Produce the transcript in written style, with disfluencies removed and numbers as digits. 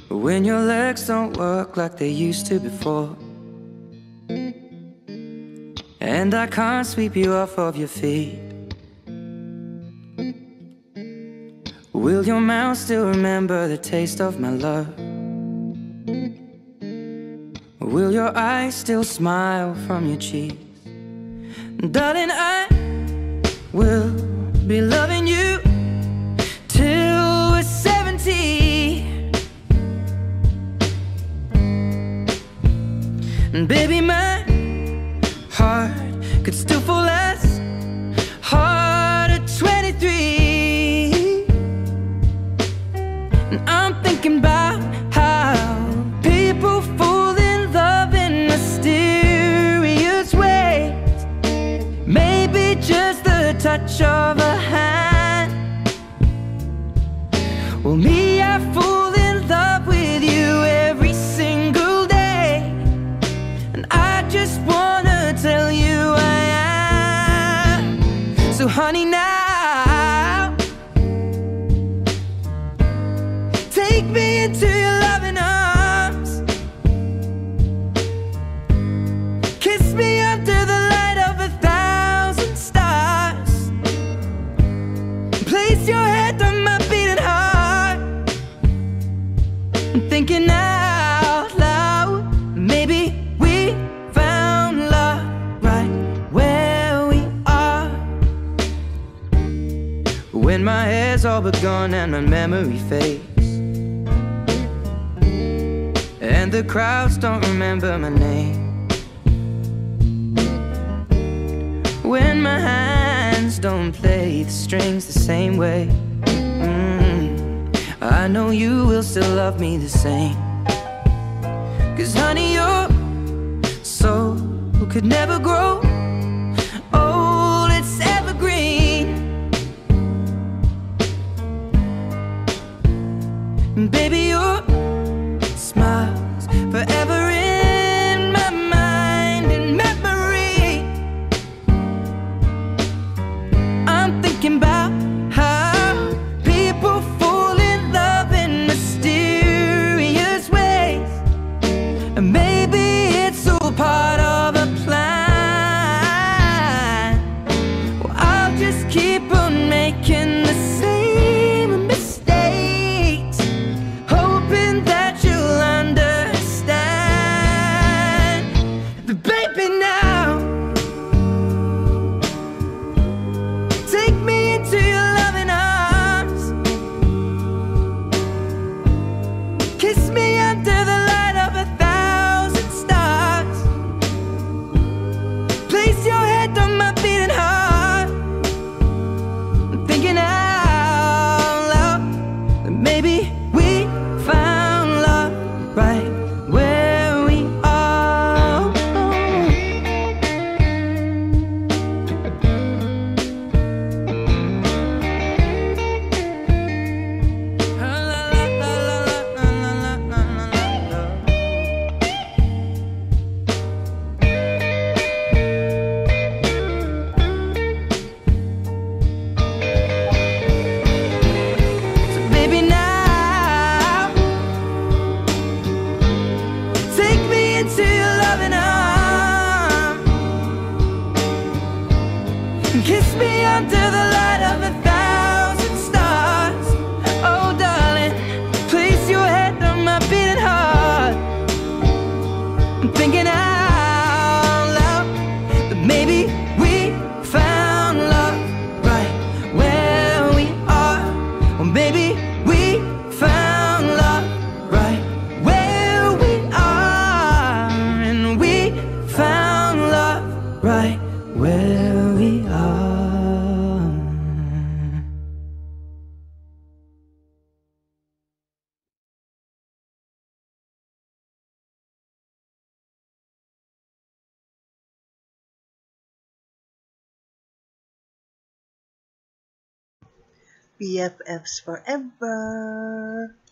when your legs don't work like they used to before, and I can't sweep you off of your feet. Will your mouth still remember the taste of my love? Will your eyes still smile from your cheeks? Darling, I will be loving you till we're 70. And baby, my heart could still fall as hard at 23. And I'm thinking about how people fall in love in mysterious ways. Maybe just the touch of a hand. Well, me, I fall in love with you every single day, and I just wanna tell you I am. So honey, now take me into your loving arms. Kiss me under the light of 1,000 stars. Place your head on my beating heart. I'm thinking out loud, maybe we found love right where we are. When my hair's all but gone and my memory fades, and the crowds don't remember my name, when my hands don't play the strings the same way, I know you will still love me the same. 'Cause honey, your soul could never grow old, it's evergreen. And baby, your smile's forever in my mind and memory. I'm thinking about how people fall in love in mysterious ways, and maybe it's all part of a plan. Well, I'll just keep on making the same mistakes, hoping that you'll understand. But baby, now take me into your loving arms. Kiss me under the light of 1,000 stars. Place your head on my beating heart. I'm thinking out loud that maybe we found love right where we are. So baby, now take me into your loving arms. Kiss me under the light of 1,000 stars. Oh darling, place your head on my beating heart. I'm thinking out loud that maybe we found love right where we are. Or maybe we found love right where we are. And we found love right where we are. BFFs forever.